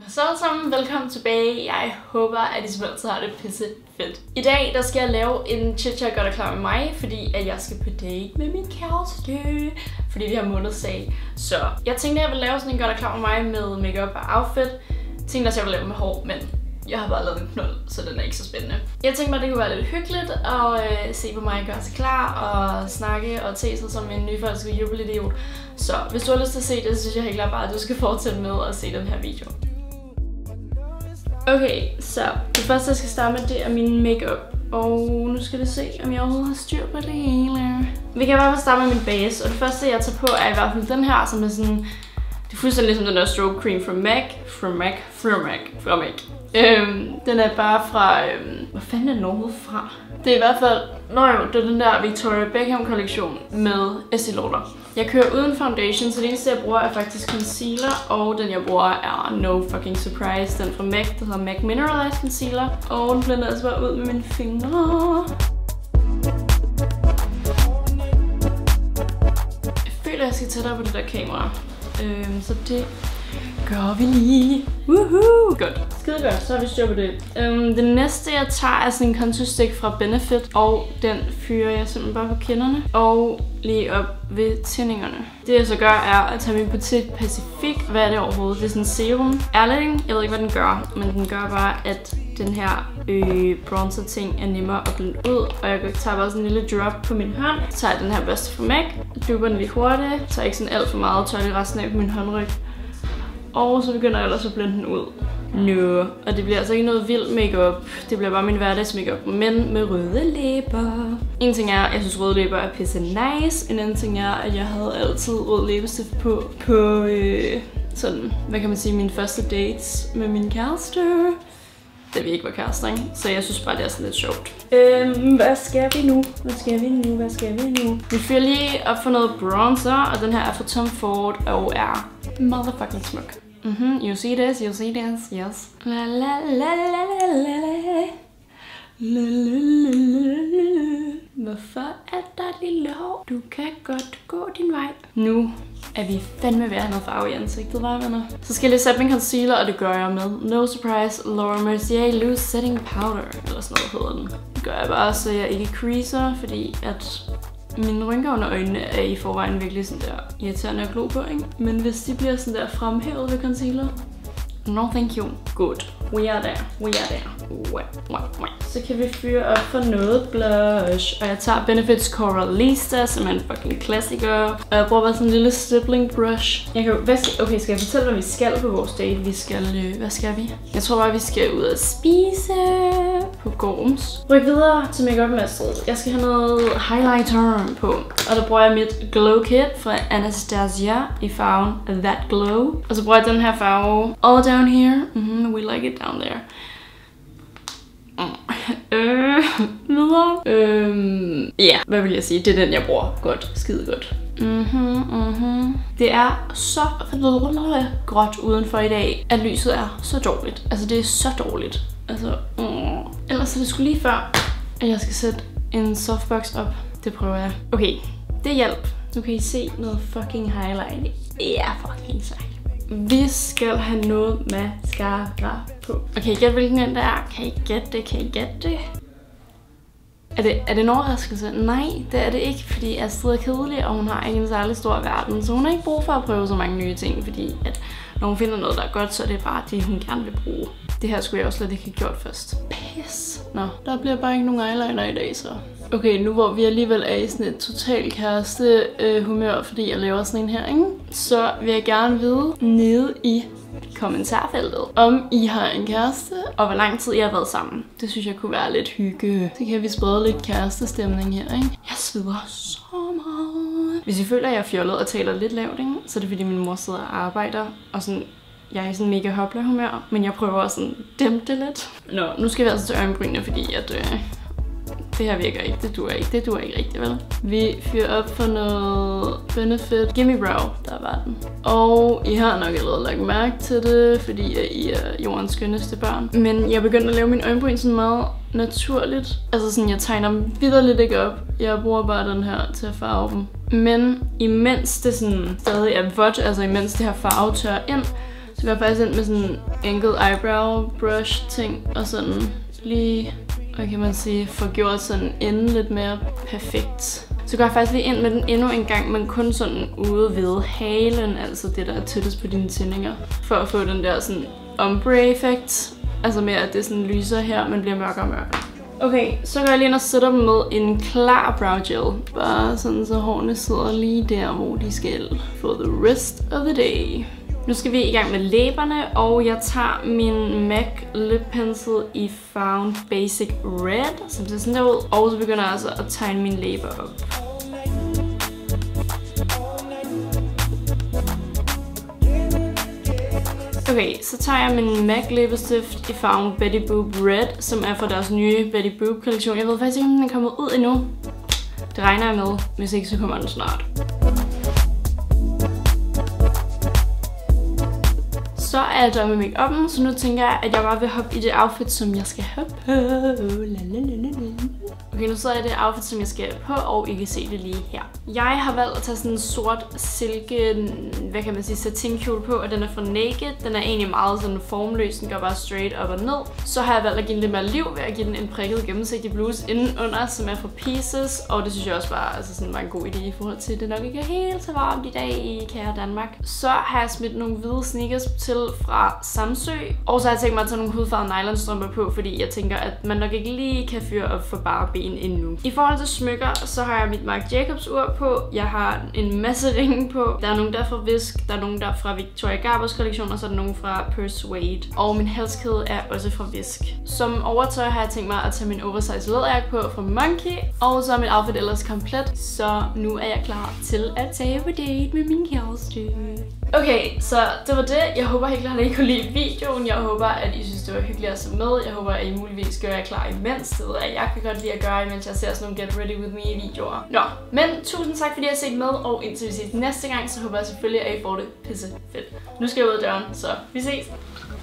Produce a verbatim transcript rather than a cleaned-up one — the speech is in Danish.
Så alle sammen, velkommen tilbage. Jeg håber, at I simpelthen har det pisse fedt. I dag der skal jeg lave en chit-chat godt og klar med mig, fordi at jeg skal på date med min kæreste, fordi vi har månedsdag. Så jeg tænkte, at jeg ville lave sådan en godt og klar med mig med makeup og outfit. Jeg tænkte også, at jeg ville lave med hår, men jeg har bare lavet en knold, så den er ikke så spændende. Jeg tænkte mig, at det kunne være lidt hyggeligt at øh, se på mig gøre sig klar og snakke og te sig som en nyforelsket jubelidiot. Så hvis du har lyst til at se det, så synes jeg helt klart bare, at du skal fortsætte med at se den her video. Okay, så det første jeg skal starte med, det er min makeup. Og nu skal vi se, om jeg overhovedet har styr på det hele. Vi kan bare starte med min base, og det første jeg tager på er i hvert fald den her, som er sådan... Det er fuldstændig ligesom den der strobe cream fra MAC. Fra MAC. Fra MAC. Fra MAC. Øhm, den er bare fra... Øhm, hvor fanden er den overhovedet fra? Det er i hvert fald... Nå jo, det er den der Victoria Beckham kollektion med Estée Lauder. Jeg kører uden foundation, så det eneste jeg bruger er faktisk concealer, og den jeg bruger er no fucking surprise, den fra MAC, der hedder MAC Mineralized Concealer, og den blender altså bare ud med mine fingre. Jeg føler, jeg skal tættere på det der kamera, øhm, så det gør vi lige. Woohoo! Godt. Skide godt, så har vi styr på det. Um, det næste jeg tager er sådan en contour stick fra Benefit, og den fyrer jeg simpelthen bare på kinderne og lige op ved tændingerne. Det jeg så gør er at tage min Petite Pacifique. Hvad er det overhovedet? Det er sådan en serum. Ærligt, jeg ved ikke hvad den gør, men den gør bare at den her øh, bronzer ting er nemmere at blende ud, og jeg tager bare sådan en lille drop på min hånd. Så tager jeg den her børste fra MAC, duber den lige hurtigt, tager ikke sådan alt for meget, tør lige resten af på min håndryg. Og så begynder jeg ellers at blende den ud. Nu. Og det bliver altså ikke noget vild makeup. Det bliver bare min hverdags makeup, men med røde læber. En ting er, at jeg synes røde læber er pisse nice. En anden ting er, at jeg havde altid rød læbestift på, på øh, sådan, hvad kan man sige, mine første dates med min kæreste. Da vi ikke var kærester, ikke? Så jeg synes bare, det er sådan lidt sjovt. Øhm, hvad skal vi nu? Hvad skal vi nu? Hvad skal vi nu? Vi fyrer lige op for noget bronzer, og den her er fra Tom Ford og er motherfucking smuk. Mhm, you see this, you see this, yes. La la la la la la la. La la la la la. Hvorfor er der lille hår? Du kan godt gå din vej. Nu er vi fandme ved at have noget farve i ansigtet, hva' venner? Så skal jeg lige sætte min concealer, og det gør jeg med No Surprise Laura Mercier Loose Setting Powder, eller sådan noget hedder den. Det gør jeg bare, så jeg ikke creaser, fordi at mine rynker under øjnene er i forvejen virkelig sådan der irriterende at glo på, ikke? Men hvis de bliver sådan der fremhævet ved concealer, no thank you. Good. We are there. We are there. Wait, wait, wait. Så kan vi fyre op for noget blush. Og jeg tager Benefits Coralista, som er en fucking klassiker. Og jeg bruger bare sådan en lille stippling brush. Jeg kan, hvad skal, okay, skal jeg fortælle, hvad vi skal på vores date? Vi skal, øh, hvad skal vi? Jeg tror bare, vi skal ud og spise på Gorms. Ryk videre til make-up-masteret. Jeg skal have noget highlighter på. Og der bruger jeg mit Glow Kit fra Anastasia i farven That Glow. Og så bruger jeg den her farve All Down Here. Mm-hmm, we like it down there. Øh, videre. Øhm, ja, yeah. Hvad vil jeg sige? Det er den, jeg bruger. Godt. Skide godt. Mhm, mhm. Det er så gråt udenfor i dag, at lyset er så dårligt. Altså, det er så dårligt. Altså, mm. Ellers er det sgu lige før, at jeg skal sætte en softbox op. Det prøver jeg. Okay, det hjælp. Nu kan I se noget fucking highlight. Det er fucking sejt. Vi skal have noget mascara på. Okay, gæt hvilken en det er. Kan I gætte det? Kan I gætte det? Er det, er det en overraskelse? Nej, det er det ikke, fordi Astrid er kedelig, og hun har ikke en særlig stor verden. Så hun har ikke brug for at prøve så mange nye ting, fordi at når hun finder noget, der er godt, så er det bare det, hun gerne vil bruge. Det her skulle jeg også slet ikke have gjort først. Pis. Nå, der bliver bare ikke nogen eyeliner i dag, så. Okay, nu hvor vi alligevel er i sådan et totalt kæreste øh, humør, fordi jeg laver sådan en her, ikke? Så vil jeg gerne vide nede i kommentarfeltet, om I har en kæreste, og hvor lang tid I har været sammen. Det synes jeg kunne være lidt hygge. Så kan vi sprede lidt kærestestemning her, ikke? Jeg sveder så meget. Hvis I føler, at jeg er fjollet og taler lidt lavt, ikke? Så er det fordi min mor sidder og arbejder, og sådan... Jeg er i sådan mega hopla-humør, men jeg prøver at sådan dæmpe det lidt. Nå, nu skal vi altså til øjenbrynene, fordi at øh, det her virker ikke. Det duer ikke. Det duer ikke rigtigt, vel? Vi fyrer op for noget Benefit Gimme Brow. Der var den. Og I har nok allerede lagt mærke til det, fordi I er jordens skønneste børn. Men jeg er begyndt at lave min øjenbryn sådan meget naturligt. Altså sådan, jeg tegner dem vitterligt ikke op. Jeg bruger bare den her til at farve dem. Men imens det sådan stadig er vådt, altså imens det her farve tørrer ind, Så går jeg faktisk ind med sådan en enkelt eyebrow brush ting, og sådan lige, hvad kan man sige, få gjort sådan enden lidt mere perfekt. Så går jeg faktisk lige ind med den endnu en gang, men kun sådan ude ved halen, altså det der er tættest på dine tændinger, for at få den der sådan ombre-effekt. Altså med at det sådan lyser her, men bliver mørkere og mørkere. Okay, så går jeg lige ind og sætter dem med en klar brow gel. Bare sådan, så hårene sidder lige der, hvor de skal. For the rest of the day. Nu skal vi i gang med læberne, og jeg tager min MAC Lip Pencil i farven Basic Red, som ser sådan der ud. Og så begynder jeg altså at tegne mine læber op. Okay, så tager jeg min MAC læbestift i farven Betty Boop Red, som er fra deres nye Betty Boop kollektion. Jeg ved faktisk ikke, om den er kommet ud endnu. Det regner jeg med, hvis ikke så kommer den snart. Så er jeg done med make-up'en, så nu tænker jeg, at jeg bare vil hoppe i det outfit, som jeg skal have på. Okay, nu sidder jeg i det outfit, som jeg skal have på, og I kan se det lige her. Jeg har valgt at tage sådan en sort silke, hvad kan man sige, satinkjole på, og den er fra Naked. Den er egentlig meget sådan formløs, den går bare straight op og ned. Så har jeg valgt at give den lidt mere liv ved at give den en prikket gennemsigtig bluse indenunder, som er fra Pieces. Og det synes jeg også bare altså sådan var en god idé i forhold til, at det nok ikke er helt så varmt i dag i kære Danmark. Så har jeg smidt nogle hvide sneakers til fra Samsø. Og så har jeg tænkt mig at tage nogle hudfarvede nylonstrømper på, fordi jeg tænker, at man nok ikke lige kan fyre op for bare ben endnu. I forhold til smykker, så har jeg mit Marc Jacobs ur på. Jeg har en masse ringe på. Der er nogle der fra Visk, der er nogle der fra Victoria Garbers kollektion, og så er der nogle fra Persuade. Og min halskæde er også fra Visk. Som overtøj har jeg tænkt mig at tage min oversize læderjakke på fra Monkey. Og så er mit outfit ellers komplet, så nu er jeg klar til at tage på date med min kæreste. Okay, så det var det. Jeg håber helt klart, at I kunne lide videoen. Jeg håber, at I synes, det var hyggeligt at se med. Jeg håber, at I muligvis gør jer klar imens. Det ved jeg, jeg kan godt lide at gøre, imens jeg ser sådan nogle Get Ready With Me videoer. Nå, men tusind tak, fordi I har set med, og indtil vi ses næste gang, så håber jeg selvfølgelig, at I får det pisse fedt. Nu skal jeg ud af døren, så vi ses!